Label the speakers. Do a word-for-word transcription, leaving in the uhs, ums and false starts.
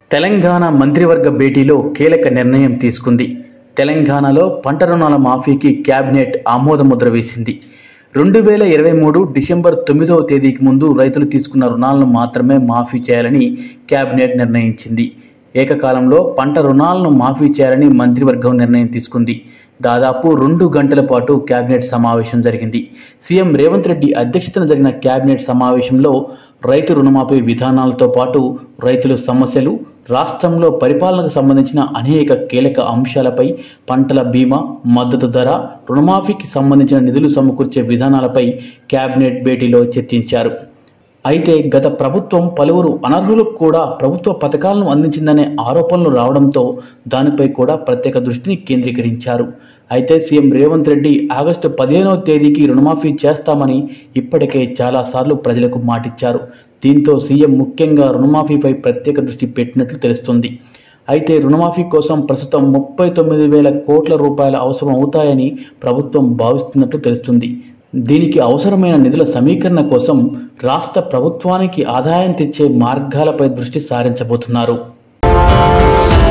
Speaker 1: తెలంగాణ మంత్రివర్గ భేటీలో కీలక నిర్ణయం తీసుకుంది. తెలంగాణలో పంట రుణాల మాఫీకి కేబినెట్ ఆమోదముద్ర వేసింది. రెండు వేల ఇరవై మూడు డిసెంబర్ తొమ్మిదవ తేదీకి ముందు రైతులు తీసుకున్న రుణాలను మాత్రమే మాఫీ చేయాలని కేబినెట్ నిర్ణయించింది. ఏకకాలంలో పంట రుణాలను మాఫీ చేయాలని మంత్రివర్గం నిర్ణయం తీసుకుంది. దాదాపు రెండు గంటల పాటు కేబినెట్ సమావేశం జరిగింది. సీఎం రేవంత్ రెడ్డి అధ్యక్షతన జరిగిన కేబినెట్ సమావేశంలో రైతు రుణమాఫీ విధానాలతో పాటు రైతుల సమస్యలు, రాష్ట్రంలో పరిపాలనకు సంబంధించిన అనేక కీలక అంశాలపై, పంటల బీమా, మద్దతు ధర, రుణమాఫీకి సంబంధించిన నిధులు సమకూర్చే విధానాలపై కేబినెట్ భేటీలో చర్చించారు. అయితే గత ప్రభుత్వం పలువురు అనర్హులకు కూడా ప్రభుత్వ పథకాలను అందించిందనే ఆరోపణలు రావడంతో దానిపై కూడా ప్రత్యేక దృష్టిని కేంద్రీకరించారు. అయితే సీఎం రేవంత్ రెడ్డి ఆగస్టు పదిహేనవ తేదీకి రుణమాఫీ చేస్తామని ఇప్పటికే చాలాసార్లు ప్రజలకు మాటిచ్చారు. దీంతో సీఎం ముఖ్యంగా రుణమాఫీపై ప్రత్యేక దృష్టి పెట్టినట్లు తెలుస్తుంది. అయితే రుణమాఫీ కోసం ప్రస్తుతం ముప్పై తొమ్మిది వేల కోట్ల రూపాయల అవసరం అవుతాయని ప్రభుత్వం భావిస్తున్నట్లు తెలుస్తుంది. దీనికి అవసరమైన నిధుల సమీకరణ కోసం రాష్ట్ర ప్రభుత్వానికి ఆదాయం తెచ్చే మార్గాలపై దృష్టి సారించబోతున్నారు.